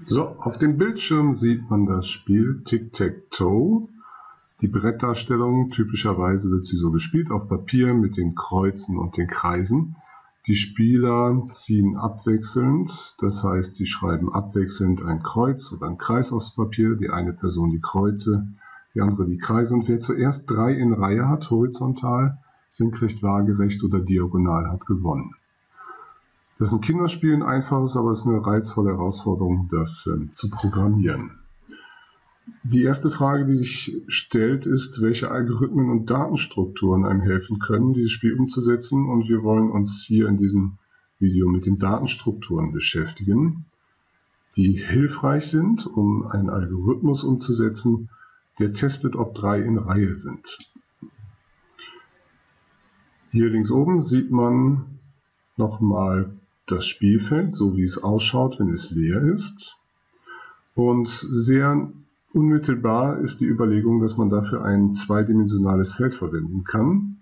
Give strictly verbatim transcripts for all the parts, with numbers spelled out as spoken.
So, auf dem Bildschirm sieht man das Spiel Tic-Tac-Toe. Die Brettdarstellung, typischerweise wird sie so gespielt auf Papier mit den Kreuzen und den Kreisen. Die Spieler ziehen abwechselnd, das heißt, sie schreiben abwechselnd ein Kreuz oder ein Kreis aufs Papier. Die eine Person die Kreuze, die andere die Kreise. Und wer zuerst drei in Reihe hat, horizontal, senkrecht, waagerecht oder diagonal, hat gewonnen. Das ist ein Kinderspiel, ein einfaches, aber es ist eine reizvolle Herausforderung, das äh, zu programmieren. Die erste Frage, die sich stellt, ist, welche Algorithmen und Datenstrukturen einem helfen können, dieses Spiel umzusetzen. Und wir wollen uns hier in diesem Video mit den Datenstrukturen beschäftigen, die hilfreich sind, um einen Algorithmus umzusetzen, der testet, ob drei in Reihe sind. Hier links oben sieht man nochmal das Spielfeld, so wie es ausschaut, wenn es leer ist. Und sehr unmittelbar ist die Überlegung, dass man dafür ein zweidimensionales Feld verwenden kann.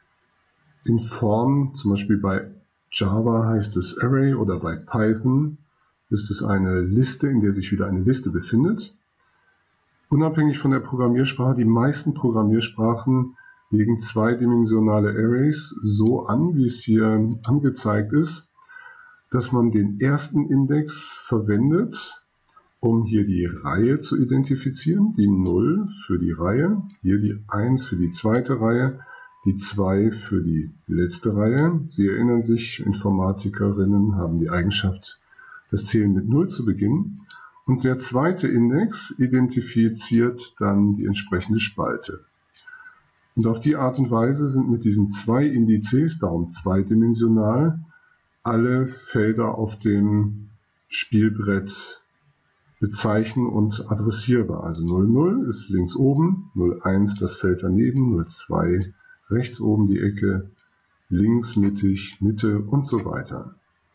In Form, zum Beispiel bei Java heißt es Array oder bei Python ist es eine Liste, in der sich wieder eine Liste befindet. Unabhängig von der Programmiersprache, die meisten Programmiersprachen legen zweidimensionale Arrays so an, wie es hier angezeigt ist, dass man den ersten Index verwendet, um hier die Reihe zu identifizieren, die null für die Reihe, hier die eins für die zweite Reihe, die zwei für die letzte Reihe. Sie erinnern sich, Informatikerinnen haben die Eigenschaft, das Zählen mit null zu beginnen. Und der zweite Index identifiziert dann die entsprechende Spalte. Und auf die Art und Weise sind mit diesen zwei Indizes, darum zweidimensional, alle Felder auf dem Spielbrett bezeichnen und adressierbar. Also null null ist links oben, null eins das Feld daneben, null zwei rechts oben die Ecke, links, mittig, Mitte und so weiter.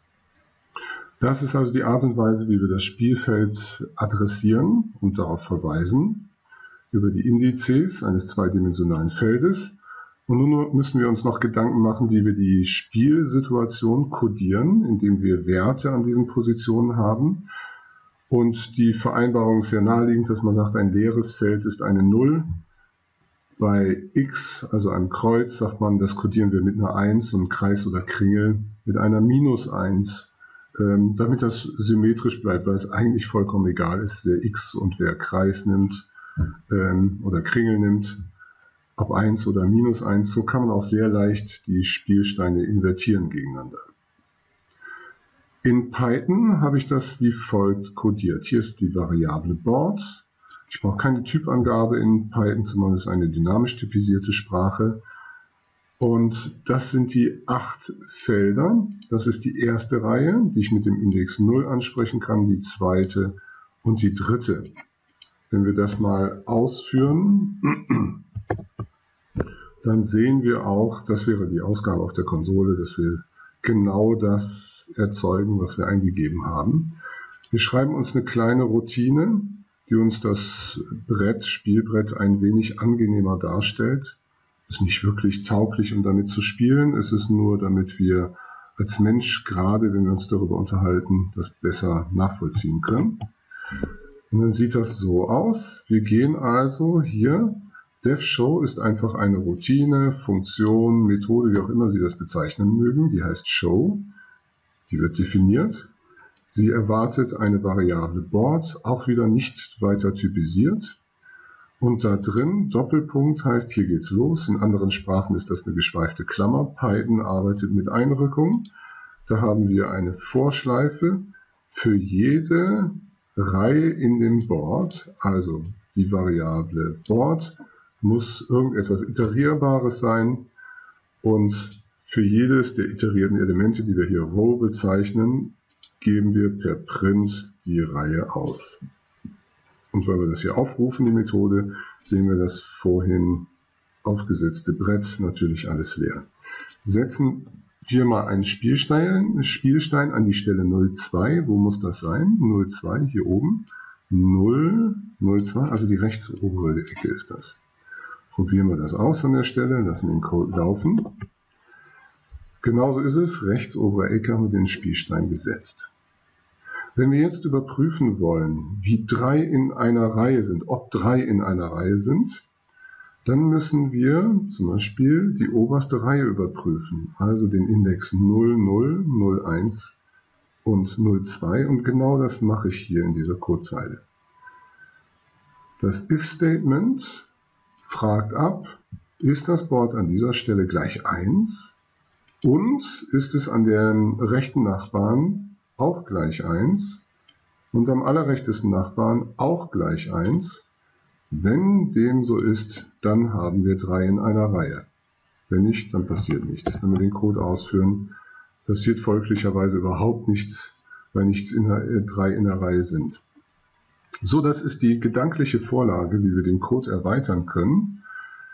Das ist also die Art und Weise, wie wir das Spielfeld adressieren und darauf verweisen, über die Indizes eines zweidimensionalen Feldes. Und nun müssen wir uns noch Gedanken machen, wie wir die Spielsituation codieren, indem wir Werte an diesen Positionen haben. Und die Vereinbarung ist sehr naheliegend, dass man sagt, ein leeres Feld ist eine null. Bei x, also einem Kreuz, sagt man, das codieren wir mit einer eins und Kreis oder Kringel mit einer minus eins, ähm, damit das symmetrisch bleibt, weil es eigentlich vollkommen egal ist, wer x und wer Kreis nimmt ähm, oder Kringel nimmt. Ob eins oder minus eins, so kann man auch sehr leicht die Spielsteine invertieren gegeneinander. In Python habe ich das wie folgt codiert. Hier ist die Variable Board. Ich brauche keine Typangabe in Python, zumal es eine dynamisch typisierte Sprache. Und das sind die acht Felder. Das ist die erste Reihe, die ich mit dem Index null ansprechen kann, die zweite und die dritte. Wenn wir das mal ausführen, dann sehen wir auch, das wäre die Ausgabe auf der Konsole, dass wir genau das erzeugen, was wir eingegeben haben. Wir schreiben uns eine kleine Routine, die uns das Brett, Spielbrett ein wenig angenehmer darstellt. Ist nicht wirklich tauglich, um damit zu spielen. Es ist nur, damit wir als Mensch, gerade wenn wir uns darüber unterhalten, das besser nachvollziehen können. Und dann sieht das so aus. Wir gehen also hier, DevShow ist einfach eine Routine, Funktion, Methode, wie auch immer Sie das bezeichnen mögen. Die heißt Show. Die wird definiert. Sie erwartet eine Variable Board, auch wieder nicht weiter typisiert. Und da drin, Doppelpunkt heißt, hier geht's los. In anderen Sprachen ist das eine geschweifte Klammer. Python arbeitet mit Einrückung. Da haben wir eine Vorschleife für jede Reihe in dem Board, also die Variable Board muss irgendetwas Iterierbares sein und für jedes der iterierten Elemente, die wir hier Row bezeichnen, geben wir per Print die Reihe aus. Und wenn wir das hier aufrufen, die Methode, sehen wir das vorhin aufgesetzte Brett, natürlich alles leer. Setzen wir mal einen Spielstein, Spielstein an die Stelle null zwei. Wo muss das sein? null zwei, hier oben. null, null zwei, also die rechts obere Ecke ist das. Probieren wir das aus an der Stelle, lassen den Code laufen. Genauso ist es, rechts obere Ecke haben wir den Spielstein gesetzt. Wenn wir jetzt überprüfen wollen, wie drei in einer Reihe sind, ob drei in einer Reihe sind, dann müssen wir zum Beispiel die oberste Reihe überprüfen, also den Index null, null, null, eins und null, zwei, und genau das mache ich hier in dieser Codezeile. Das if-Statement fragt ab, ist das Board an dieser Stelle gleich eins und ist es an dem rechten Nachbarn auch gleich eins und am allerrechtesten Nachbarn auch gleich eins. Wenn dem so ist, dann haben wir drei in einer Reihe. Wenn nicht, dann passiert nichts. Wenn wir den Code ausführen, passiert folglicherweise überhaupt nichts, weil nichts in der, äh, drei in der Reihe sind. So, das ist die gedankliche Vorlage, wie wir den Code erweitern können.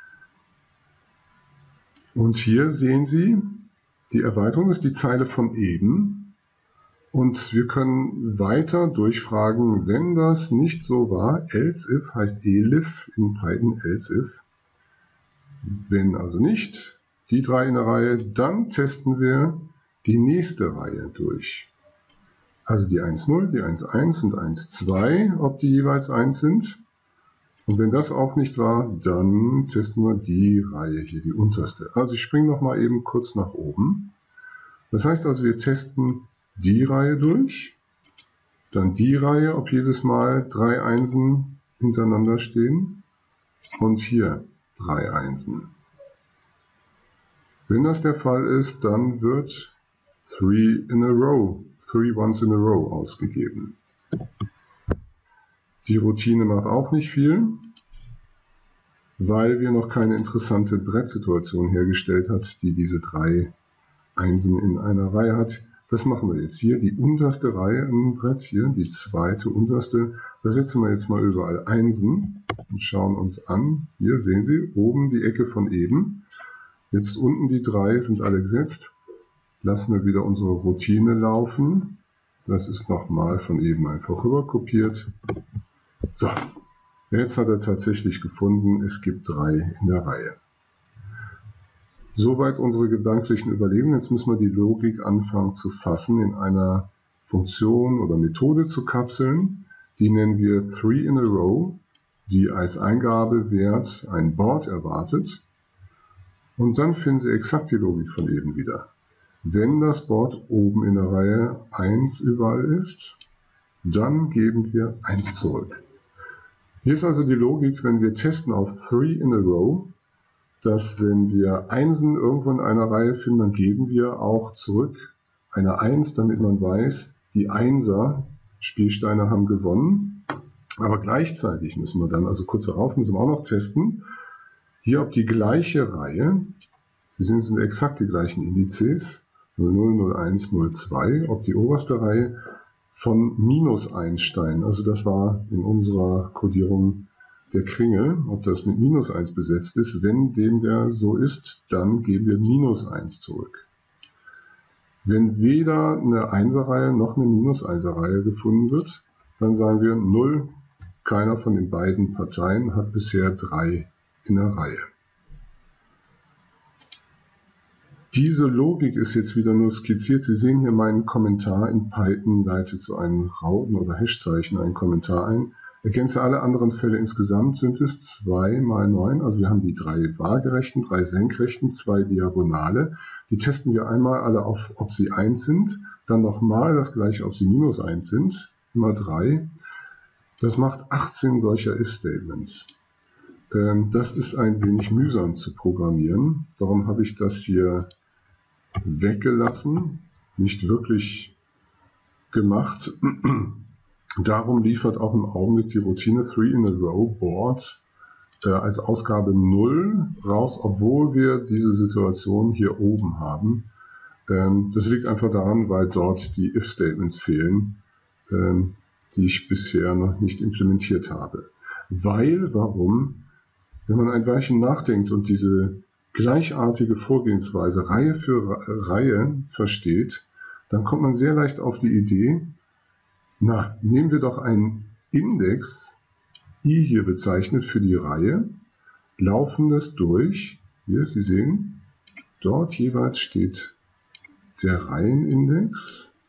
Und hier sehen Sie, die Erweiterung ist die Zeile von eben. Und wir können weiter durchfragen, wenn das nicht so war. Else if heißt elif in Python, else if. Wenn also nicht die drei in der Reihe, dann testen wir die nächste Reihe durch. Also die eins null, die eins eins und eins zwei, ob die jeweils eins sind. Und wenn das auch nicht war, dann testen wir die Reihe hier, die unterste. Also ich springe nochmal eben kurz nach oben. Das heißt also, wir testen die Reihe durch, dann die Reihe, ob jedes Mal drei Einsen hintereinander stehen und hier drei Einsen. Wenn das der Fall ist, dann wird three in a row, three ones in a row ausgegeben. Die Routine macht auch nicht viel, weil wir noch keine interessante Brettsituation hergestellt hat, die diese drei Einsen in einer Reihe hat. Das machen wir jetzt hier, die unterste Reihe im Brett, hier die zweite unterste, da setzen wir jetzt mal überall Einsen und schauen uns an. Hier sehen Sie, oben die Ecke von eben. Jetzt unten die drei sind alle gesetzt. Lassen wir wieder unsere Routine laufen. Das ist nochmal von eben einfach rüber kopiert. So, jetzt hat er tatsächlich gefunden, es gibt drei in der Reihe. Soweit unsere gedanklichen Überlegungen. Jetzt müssen wir die Logik anfangen zu fassen, in einer Funktion oder Methode zu kapseln. Die nennen wir three in a row, die als Eingabewert ein Board erwartet. Und dann finden Sie exakt die Logik von eben wieder. Wenn das Board oben in der Reihe eins überall ist, dann geben wir eins zurück. Hier ist also die Logik, wenn wir testen auf three in a row, dass wenn wir Einsen irgendwo in einer Reihe finden, dann geben wir auch zurück eine eins, damit man weiß, die Einser Spielsteine haben gewonnen. Aber gleichzeitig müssen wir dann, also kurz darauf müssen wir auch noch testen, hier ob die gleiche Reihe, die sind, sind exakt die gleichen Indizes, null null, null eins, null zwei, ob die oberste Reihe von minus eins Steinen, also das war in unserer Codierung der Kringel, ob das mit minus eins besetzt ist. Wenn dem der so ist, dann geben wir minus eins zurück. Wenn weder eine Einser-Reihe noch eine Minus-Einser-Reihe gefunden wird, dann sagen wir null. Keiner von den beiden Parteien hat bisher drei in der Reihe. Diese Logik ist jetzt wieder nur skizziert. Sie sehen hier meinen Kommentar in Python, leitet so einen Rauten- oder Hashzeichen einen Kommentar ein. Ergänze alle anderen Fälle. Insgesamt sind es zwei mal neun, also wir haben die drei waagerechten, drei senkrechten, zwei diagonale. Die testen wir einmal alle auf, ob sie eins sind, dann nochmal das gleiche, ob sie minus eins sind, immer drei. Das macht achtzehn solcher if-Statements. Ähm, das ist ein wenig mühsam zu programmieren, darum habe ich das hier weggelassen, nicht wirklich gemacht. Darum liefert auch im Augenblick die Routine three in a row Board äh, als Ausgabe null raus, obwohl wir diese Situation hier oben haben. Ähm, das liegt einfach daran, weil dort die if-Statements fehlen, ähm, die ich bisher noch nicht implementiert habe. Weil, warum? Wenn man ein Weilchen nachdenkt und diese gleichartige Vorgehensweise Reihe für Reihe versteht, dann kommt man sehr leicht auf die Idee, na, nehmen wir doch einen Index, i hier bezeichnet für die Reihe, laufen das durch, hier, Sie sehen, dort jeweils steht der Reihenindex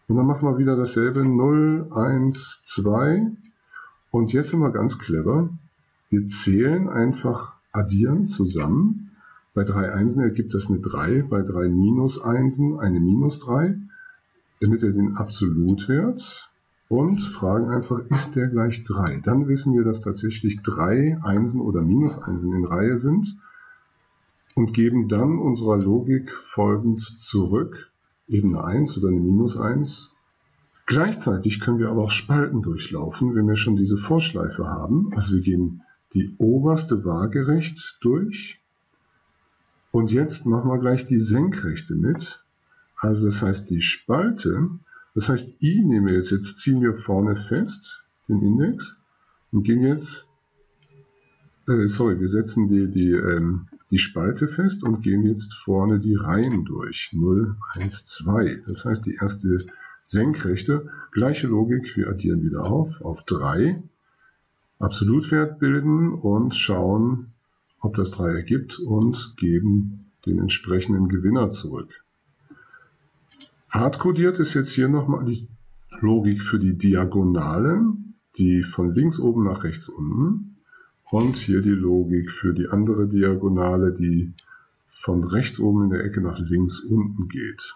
Und dann machen wir wieder dasselbe, null, eins, zwei. Und jetzt sind wir ganz clever. Wir zählen einfach addieren zusammen. Bei drei Einsen ergibt das eine drei, bei drei Minus Einsen eine Minus drei. Damit wir den Absolutwert und fragen einfach, ist der gleich drei? Dann wissen wir, dass tatsächlich drei Einsen oder Minus Einsen in Reihe sind und geben dann unserer Logik folgend zurück, eben eine eins oder eine Minus eins. Gleichzeitig können wir aber auch Spalten durchlaufen, wenn wir schon diese Vorschleife haben. Also wir gehen die oberste waagerecht durch und jetzt machen wir gleich die senkrechte mit. Also das heißt die Spalte, das heißt I nehmen wir jetzt, jetzt ziehen wir vorne fest, den Index, und gehen jetzt, äh, sorry, wir setzen die, die, ähm, die Spalte fest und gehen jetzt vorne die Reihen durch, null, eins, zwei. Das heißt die erste senkrechte, gleiche Logik, wir addieren wieder auf, auf drei, Absolutwert bilden und schauen, ob das drei ergibt und geben den entsprechenden Gewinner zurück. Hardcodiert ist jetzt hier nochmal die Logik für die Diagonale, die von links oben nach rechts unten. Und hier die Logik für die andere Diagonale, die von rechts oben in der Ecke nach links unten geht.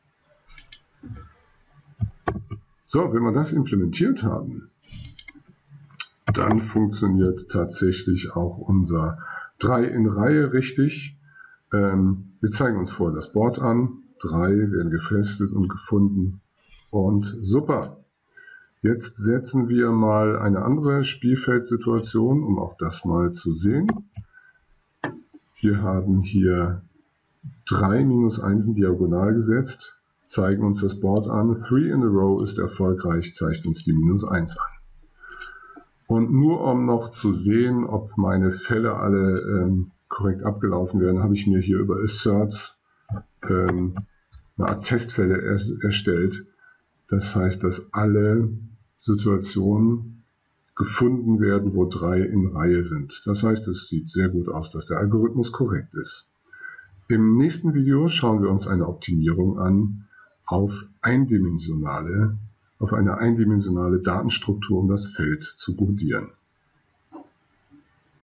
So, wenn wir das implementiert haben, dann funktioniert tatsächlich auch unser drei in Reihe richtig. Ähm, wir zeigen uns vorher das Board an. drei werden gefestet und gefunden. Und super. Jetzt setzen wir mal eine andere Spielfeldsituation, um auch das mal zu sehen. Wir haben hier drei minus eins diagonal gesetzt, zeigen uns das Board an. three in a row ist erfolgreich, zeigt uns die minus eins an. Und nur um noch zu sehen, ob meine Fälle alle ähm, korrekt abgelaufen werden, habe ich mir hier über Asserts ähm, eine Art Testfälle er erstellt. Das heißt, dass alle Situationen gefunden werden, wo drei in Reihe sind. Das heißt, es sieht sehr gut aus, dass der Algorithmus korrekt ist. Im nächsten Video schauen wir uns eine Optimierung an auf eindimensionale, auf eine eindimensionale Datenstruktur, um das Feld zu codieren.